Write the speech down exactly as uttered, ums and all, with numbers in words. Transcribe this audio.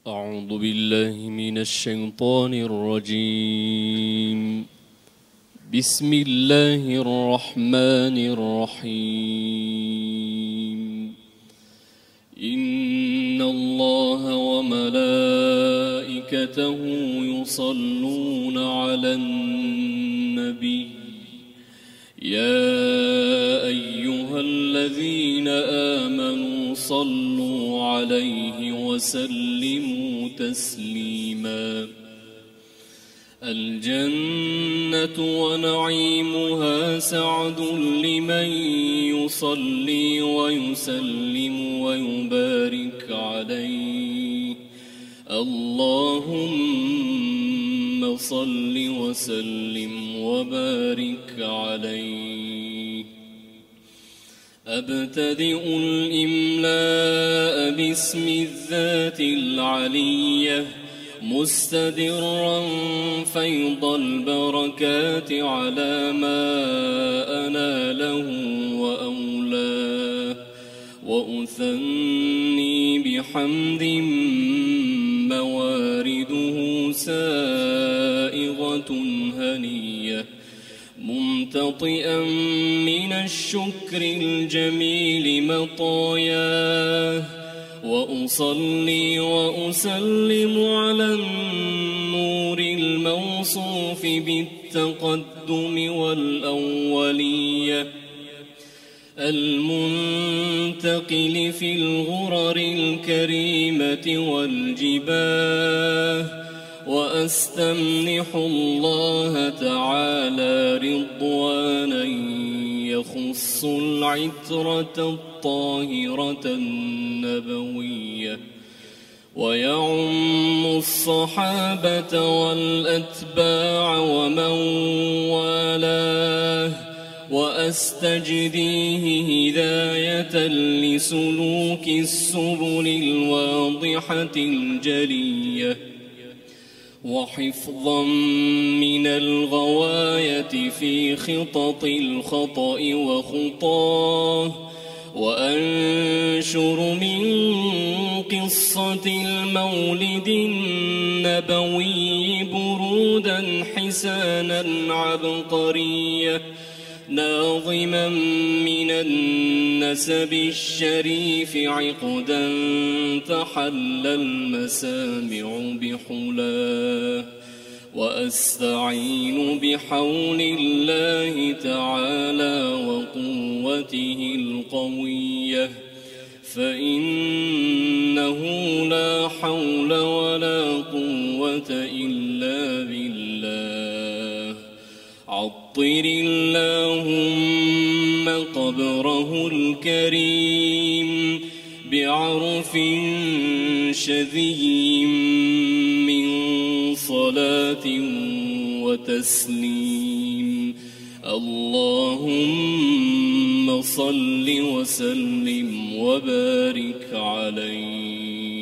أعوذ بالله من الشيطان الرجيم. بسم الله الرحمن الرحيم. إن الله وملائكته يصلون على النبي يا أيها الذين آمنوا صلوا عليه وسلموا تسليما. الجنة ونعيمها سعد لمن يصلي ويسلم ويبارك عليه. اللهم صل وسلم وبارك عليه. أبتدئ الإملاء باسم الذات العلية مستدرا فيض البركات على ما أناله وأولاه، وأثني بحمد موارده سائغة هنية ممتطئا من الشكر الجميل مطاياه. وأصلي وأسلم على النور الموصوف بالتقدم والأولية المنتقل في الغرر الكريمة والجباه. وأستمنح الله تعالى رضوانا يخص العترة الطاهرة النبوية ويعم الصحابة والأتباع ومن والاه. وأستجديه هداية لسلوك السبل الواضحة الجلية، وحفظا من الغواية في خطط الخطأ وخطاه. وأنشر من قصة المولد النبوي برودا حسانا عبقرية ناظما من النسب الشريف عقدا تحل المسامع بحلاه. وأستعين بحول الله تعالى وقوته القوية، فإنه لا حول ولا قوة إلا بالله. عطر اللهم قبره الكريم بعرف شذي من صلاة وتسليم. اللهم صل وسلم وبارك عليه.